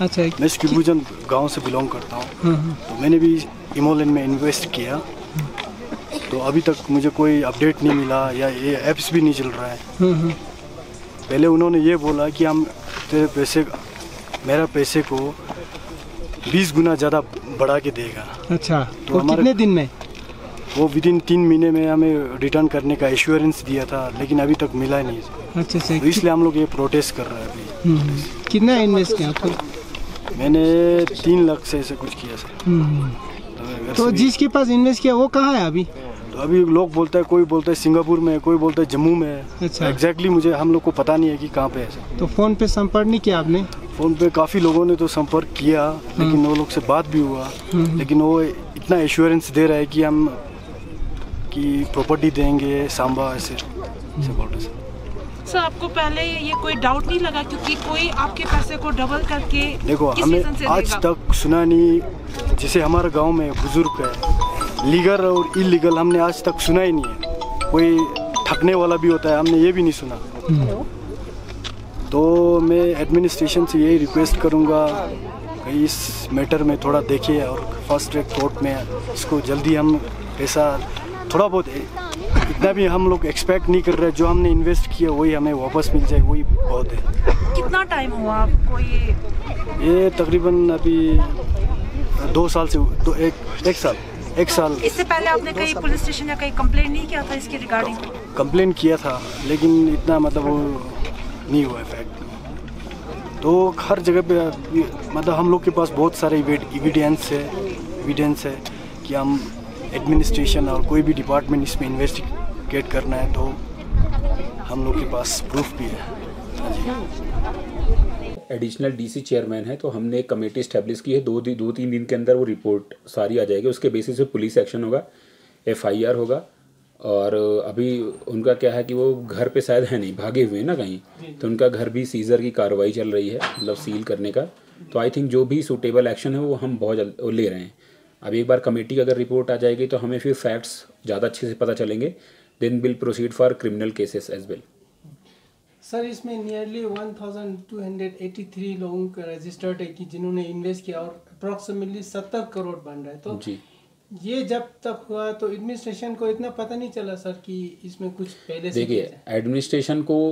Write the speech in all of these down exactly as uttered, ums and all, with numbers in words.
अच्छा, मैं स्किबुजन गांव से बिलोंग करता हूँ। तो मैंने भी इमोलेन में इन्वेस्ट किया, तो अभी तक मुझे कोई अपडेट नहीं मिला या ये ऐप्स भी नहीं चल रहा है। पहले उन्होंने ये बोला कि हम तेरे पैसे मेरा पैसे को बीस गुना ज़्यादा बढ़ा के देगा। अच्छा, तो कितने दिन में? वो विद इन तीन महीने में हमें रिटर्न करने का एश्योरेंस दिया था, लेकिन अभी तक मिला नहीं। अच्छा अच्छा, तो इसलिए हम लोग ये प्रोटेस्ट कर रहे हैं अभी। कितना इन्वेस्ट किया आपको? मैंने तीन लाख से ऐसे कुछ किया सर। तो जिसके पास इन्वेस्ट किया वो कहाँ है अभी? तो अभी लोग बोलते हैं, कोई बोलता है सिंगापुर में, कोई बोलता है जम्मू में है। अच्छा, एग्जैक्टली मुझे हम लोग को पता नहीं है कि कहाँ पे है सर। तो फ़ोन पे संपर्क नहीं किया आपने? फ़ोन पे काफ़ी लोगों ने तो संपर्क किया, लेकिन वो लोग से बात भी हुआ, लेकिन वो इतना एश्योरेंस दे रहा है कि हम कि प्रॉपर्टी देंगे सांबा, ऐसे ऐसे बोल रहे सर। सर आपको पहले ये कोई डाउट नहीं लगा क्योंकि कोई आपके पैसे को डबल करके देखो हमें आज तक सुना नहीं, जैसे हमारे गांव में बुजुर्ग है, लीगल और इलीगल हमने आज तक सुना ही नहीं है। कोई ठगने वाला भी होता है, हमने ये भी नहीं सुना। तो मैं एडमिनिस्ट्रेशन से यही रिक्वेस्ट करूंगा कि इस मैटर में थोड़ा देखिए और फर्स्ट ट्रैक कोर्ट में इसको जल्दी हम पैसा थोड़ा बहुत, इतना भी हम लोग एक्सपेक्ट नहीं कर रहे, जो हमने इन्वेस्ट किया वही हमें वापस मिल जाए, वही बहुत है। कितना टाइम हुआ आपको ये? ये तकरीबन अभी दो साल से दो एक एक साल एक साल इससे पहले आपने कहीं पुलिस स्टेशन या कहीं कंप्लेंट नहीं किया था इसके रिगार्डिंग? कंप्लेंट किया था, लेकिन इतना मतलब वो नहीं हुआ इफेक्ट। तो हर जगह पे मतलब हम लोग के पास बहुत सारे एविडेंस है एविडेंस है कि हम एडमिनिस्ट्रेशन और कोई भी डिपार्टमेंट इसमें इन्वेस्टिगेट करना है तो हम लोग के पास प्रूफ भी है। एडिशनल डीसी चेयरमैन है, तो हमने एक कमेटी इस्टेब्लिश की है। दो दो तीन दिन के अंदर वो रिपोर्ट सारी आ जाएगी, उसके बेसिस पे पुलिस एक्शन होगा, एफआईआर होगा। और अभी उनका क्या है कि वो घर पे शायद है नहीं, भागे हुए हैं ना कहीं, तो उनका घर भी सीजर की कार्रवाई चल रही है, मतलब सील करने का। तो आई थिंक जो भी सूटेबल एक्शन है वो हम बहुत जल्द ले रहे हैं। अभी एक बार कमेटी की अगर रिपोर्ट आ जाएगी तो हमें फिर फैक्ट्स ज़्यादा अच्छे से पता चलेंगे, then will proceed for criminal cases as well. Sir इसमें नियरली बारह सौ तिरासी लोगों का रजिस्टर्ड है कि जिन्होंने इन्वेस्ट किया और अप्रॉक्सीमेटली सत्तर करोड़ बन रहा है। तो जी, ये जब तक हुआ तो एडमिनिस्ट्रेशन को इतना पता नहीं चला सर कि इसमें कुछ पहले से? देखिए एडमिनिस्ट्रेशन को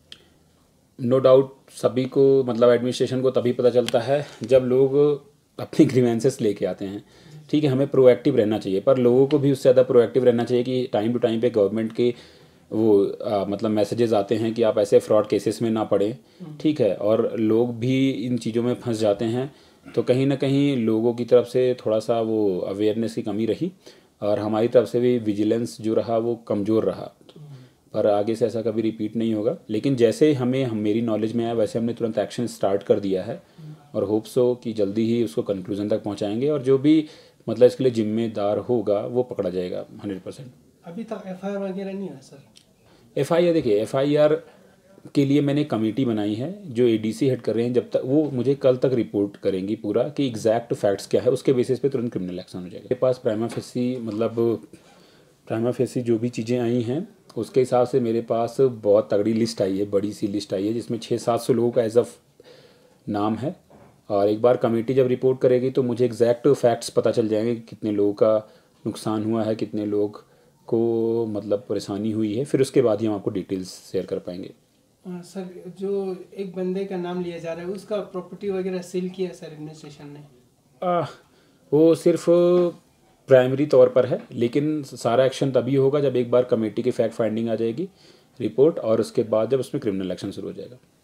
नो डाउट सभी को, मतलब एडमिनिस्ट्रेशन को तभी पता चलता है जब लोग अपनी ग्रीवेंसेस लेके आते हैं। ठीक है, हमें प्रोएक्टिव रहना चाहिए, पर लोगों को भी उससे ज़्यादा प्रोएक्टिव रहना चाहिए कि टाइम टू टाइम पे गवर्नमेंट के वो आ, मतलब मैसेजेस आते हैं कि आप ऐसे फ्रॉड केसेस में ना पड़े। ठीक है, और लोग भी इन चीज़ों में फंस जाते हैं, तो कहीं ना कहीं लोगों की तरफ से थोड़ा सा वो अवेयरनेस की कमी रही और हमारी तरफ से भी विजिलेंस जो रहा वो कमज़ोर रहा। पर आगे से ऐसा कभी रिपीट नहीं होगा। लेकिन जैसे हमें हम मेरी नॉलेज में आया वैसे हमने तुरंत एक्शन स्टार्ट कर दिया है और होप्स हो कि जल्दी ही उसको कंक्लूजन तक पहुंचाएंगे और जो भी मतलब इसके लिए जिम्मेदार होगा वो पकड़ा जाएगा हंड्रेड परसेंट। अभी तक एफआईआर वगैरह नहीं हुआ सर? एफआईआर देखिए, एफआईआर के लिए मैंने कमेटी बनाई है जो एडीसी हेड कर रहे हैं। जब तक वो मुझे कल तक रिपोर्ट करेंगी पूरा कि एग्जैक्ट फैक्ट्स क्या है, उसके बेसिस पे तुरंत क्रिमिनल एक्शन हो जाएगा। मेरे पास प्राइमा फेसी मतलब प्राइमा फेसी जो भी चीज़ें आई हैं उसके हिसाब से मेरे पास बहुत तगड़ी लिस्ट आई है, बड़ी सी लिस्ट आई है जिसमें छः सात सौ लोगों का एज ऑफ नाम है। और एक बार कमेटी जब रिपोर्ट करेगी तो मुझे एग्जैक्ट फैक्ट्स पता चल जाएंगे कि कितने लोगों का नुकसान हुआ है, कितने लोग को मतलब परेशानी हुई है, फिर उसके बाद ही हम आपको डिटेल्स शेयर कर पाएंगे। आ, सर जो एक बंदे का नाम लिया जा रहा है उसका प्रॉपर्टी वगैरह सेल किया सर एडमिनिस्ट्रेशन ने? आ, वो सिर्फ प्राइमरी तौर पर है, लेकिन सारा एक्शन तभी होगा जब एक बार कमेटी की फैक्ट फाइंडिंग आ जाएगी रिपोर्ट और उसके बाद जब उसमें क्रिमिनल एक्शन शुरू हो जाएगा।